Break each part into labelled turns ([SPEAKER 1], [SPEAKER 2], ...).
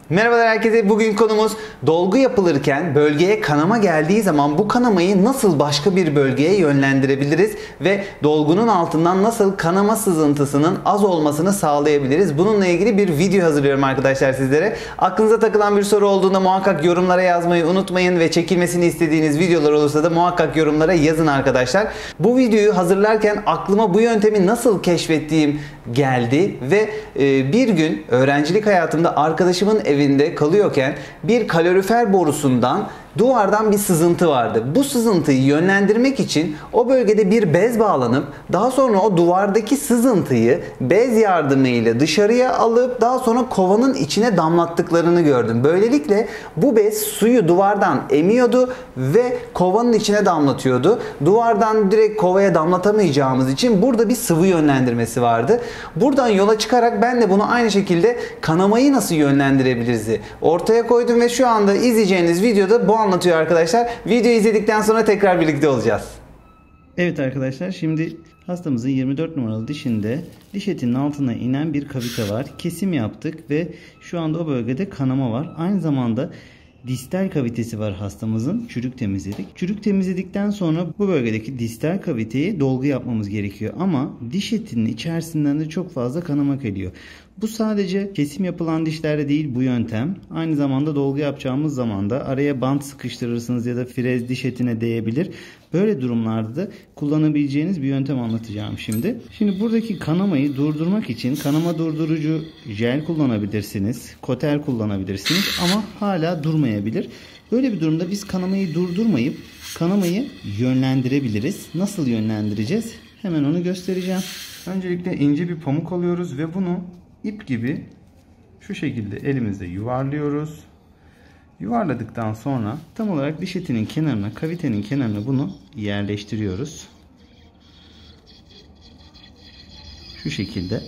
[SPEAKER 1] Merhabalar herkese. Bugün konumuz dolgu yapılırken bölgeye kanama geldiği zaman bu kanamayı nasıl başka bir bölgeye yönlendirebiliriz ve dolgunun altından nasıl kanama sızıntısının az olmasını sağlayabiliriz? Bununla ilgili bir video hazırlıyorum arkadaşlar sizlere. Aklınıza takılan bir soru olduğunda muhakkak yorumlara yazmayı unutmayın ve çekilmesini istediğiniz videolar olursa da muhakkak yorumlara yazın arkadaşlar. Bu videoyu hazırlarken aklıma bu yöntemi nasıl keşfettiğim geldi ve bir gün öğrencilik hayatımda arkadaşımın evinde kalıyorken bir kalorifer borusundan duvardan bir sızıntı vardı. Bu sızıntıyı yönlendirmek için o bölgede bir bez bağlanıp daha sonra o duvardaki sızıntıyı bez yardımıyla dışarıya alıp daha sonra kovanın içine damlattıklarını gördüm. Böylelikle bu bez suyu duvardan emiyordu ve kovanın içine damlatıyordu. Duvardan direkt kovaya damlatamayacağımız için burada bir sıvı yönlendirmesi vardı. Buradan yola çıkarak ben de bunu aynı şekilde kanamayı nasıl yönlendirebiliriz ortaya koydum ve şu anda izleyeceğiniz videoda bu anlatıyor arkadaşlar. Videoyu izledikten sonra tekrar birlikte olacağız.
[SPEAKER 2] Evet arkadaşlar, şimdi hastamızın 24 numaralı dişinde diş etinin altına inen bir kavite var. Kesim yaptık ve şu anda o bölgede kanama var. Aynı zamanda distal kavitesi var hastamızın. Çürük temizledik. Çürük temizledikten sonra bu bölgedeki distal kaviteyi dolgu yapmamız gerekiyor. Ama diş etinin içerisinden de çok fazla kanama geliyor. Bu sadece kesim yapılan dişlerde değil bu yöntem. Aynı zamanda dolgu yapacağımız zaman da araya bant sıkıştırırsınız ya da frez diş etine değebilir. Böyle durumlarda da kullanabileceğiniz bir yöntem anlatacağım şimdi. Şimdi buradaki kanamayı durdurmak için kanama durdurucu jel kullanabilirsiniz. Kotel kullanabilirsiniz ama hala durmayabilir. Böyle bir durumda biz kanamayı durdurmayıp kanamayı yönlendirebiliriz. Nasıl yönlendireceğiz? Hemen onu göstereceğim. Öncelikle ince bir pamuk alıyoruz ve bunu ip gibi şu şekilde elimizde yuvarlıyoruz. Yuvarladıktan sonra tam olarak diş etinin kenarına, kavitenin kenarına bunu yerleştiriyoruz. Şu şekilde.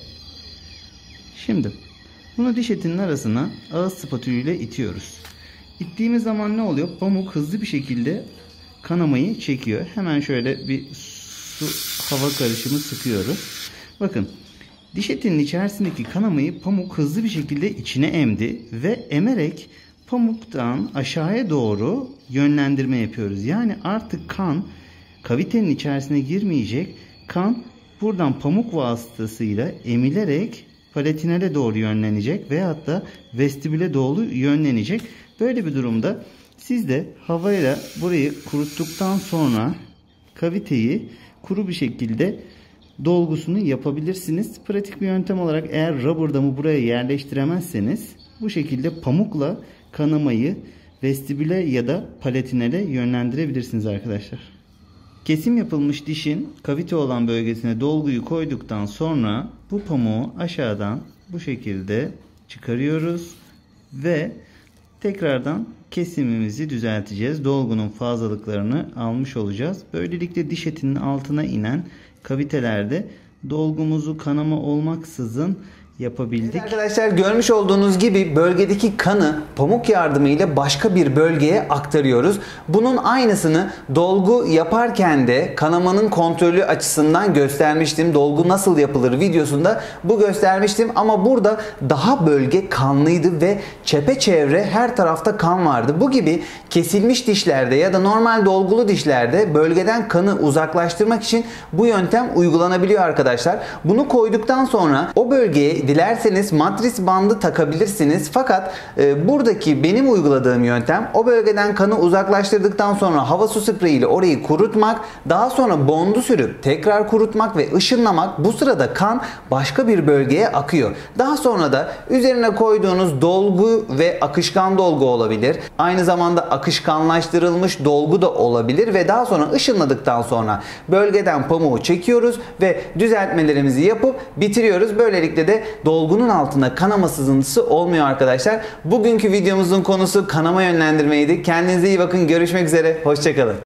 [SPEAKER 2] Şimdi bunu diş etinin arasına ağız spatülüyle itiyoruz. İttiğimiz zaman ne oluyor? Pamuk hızlı bir şekilde kanamayı çekiyor. Hemen şöyle bir su hava karışımı sıkıyoruz. Bakın. Diş etinin içerisindeki kanamayı pamuk hızlı bir şekilde içine emdi ve emerek pamuktan aşağıya doğru yönlendirme yapıyoruz. Yani artık kan kavitenin içerisine girmeyecek. Kan buradan pamuk vasıtasıyla emilerek palatinale doğru yönlenecek veyahut da vestibüle doğru yönlenecek. Böyle bir durumda siz de havayla burayı kuruttuktan sonra kaviteyi kuru bir şekilde dolgusunu yapabilirsiniz. Pratik bir yöntem olarak eğer rubber damı buraya yerleştiremezseniz bu şekilde pamukla kanamayı vestibüle ya da palatinale yönlendirebilirsiniz arkadaşlar. Kesim yapılmış dişin kavite olan bölgesine dolguyu koyduktan sonra bu pamuğu aşağıdan bu şekilde çıkarıyoruz ve tekrardan kesimimizi düzelteceğiz. Dolgunun fazlalıklarını almış olacağız. Böylelikle diş etinin altına inen kavitelerde dolgumuzu kanama olmaksızın yapabildik.
[SPEAKER 1] Evet arkadaşlar, görmüş olduğunuz gibi bölgedeki kanı pamuk yardımıyla başka bir bölgeye aktarıyoruz. Bunun aynısını dolgu yaparken de kanamanın kontrolü açısından göstermiştim. Dolgu nasıl yapılır videosunda bu göstermiştim ama burada daha bölge kanlıydı ve çepeçevre her tarafta kan vardı. Bu gibi kesilmiş dişlerde ya da normal dolgulu dişlerde bölgeden kanı uzaklaştırmak için bu yöntem uygulanabiliyor arkadaşlar. Bunu koyduktan sonra o bölgeye dilerseniz matris bandı takabilirsiniz. Fakat buradaki benim uyguladığım yöntem o bölgeden kanı uzaklaştırdıktan sonra hava su spreyi ile orayı kurutmak, daha sonra bondu sürüp tekrar kurutmak ve ışınlamak. Bu sırada kan başka bir bölgeye akıyor. Daha sonra da üzerine koyduğunuz dolgu ve akışkan dolgu olabilir. Aynı zamanda akışkanlaştırılmış dolgu da olabilir ve daha sonra ışınladıktan sonra bölgeden pamuğu çekiyoruz ve düzeltmelerimizi yapıp bitiriyoruz. Böylelikle de dolgunun altında kanama sızıntısı olmuyor arkadaşlar. Bugünkü videomuzun konusu kanama yönlendirmeydi. Kendinize iyi bakın. Görüşmek üzere. Hoşça kalın.